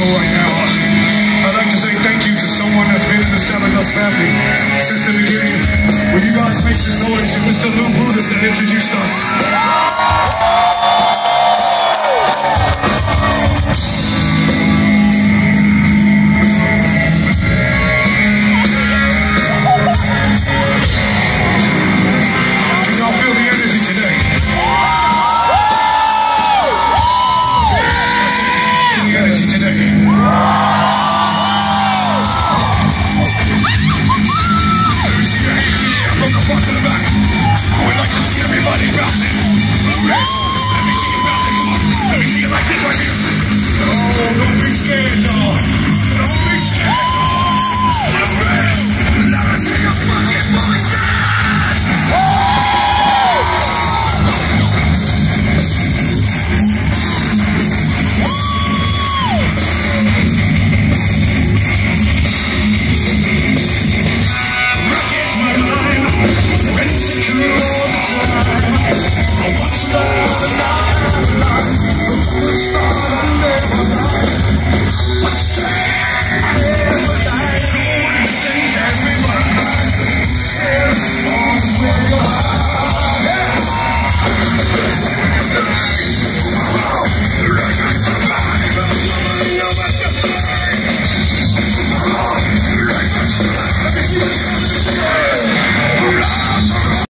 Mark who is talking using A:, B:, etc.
A: right now. I'd like to say thank you to someone that's been in the Stardust family since the beginning. Will you guys make some noise to Mr. Lou Brutus that introduced us?